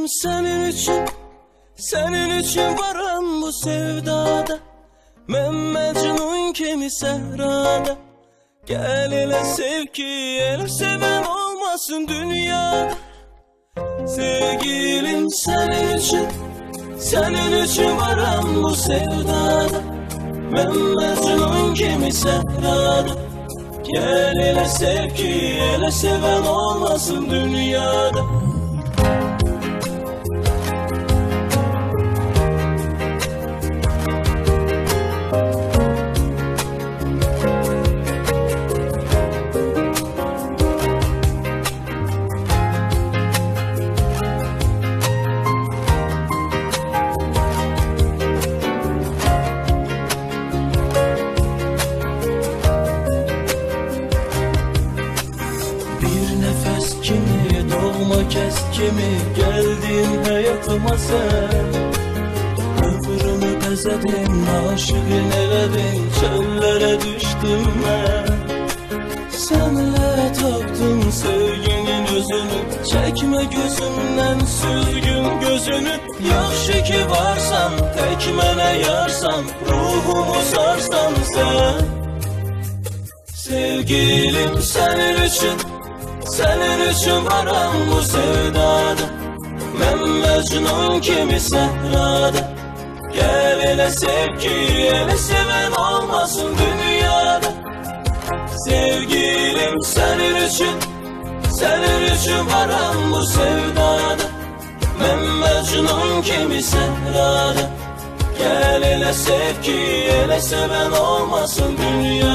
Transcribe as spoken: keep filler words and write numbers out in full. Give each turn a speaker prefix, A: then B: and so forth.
A: senin için, senin için varam bu sevdada. Ben Mecnun kimi sehrada. Gel ele sev ki el seven olmasın dünyada. Sevgilim senin için, senin için varam bu sevdada. Ben Mecnun kimi sehrada. Gel ele sev ki ele seven olmasın dünyada. Kimi doğma kes kimi geldin hayatıma sen. Ömrümü bezedin, aşığın eledin, çöllere düştüm ben. Senle taktım sevginin özünü, çekme gözümden süzgün gözünü. Yaxşı ki varsan, tekmene yarsan, ruhumu sarsan sen. Sevgilim senin için, senin için varam bu sevdada. Ben Mecnun kimi sehrada. Gel ele sev ki ele seven olmasın dünyada. Sevgilim senin için, senin için varam bu sevdada. Ben Mecnun kimi sehrada. Gel ele sev ki ele seven olmasın dünyada.